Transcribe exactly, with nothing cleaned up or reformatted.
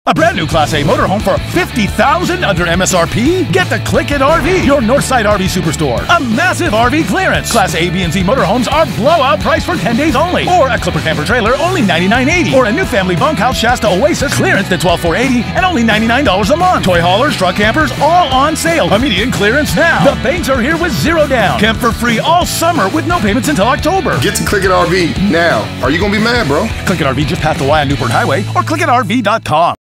A brand new Class A motorhome for fifty thousand dollars under M S R P? Get the Clickit R V, your Northside R V superstore. A massive R V clearance. Class A, B, and C motorhomes are blowout price for ten days only. Or a Clipper camper trailer, only ninety-nine eighty. Or a new family bunkhouse Shasta Oasis clearance at twelve four eighty and only ninety-nine dollars a month. Toy haulers, truck campers, all on sale. Immediate clearance now. The banks are here with zero down. Camp for free all summer with no payments until October. Get to Clickit R V now. Are you gonna be mad, bro? Clickit R V just past the Y on Newport Highway or clickit R V dot com.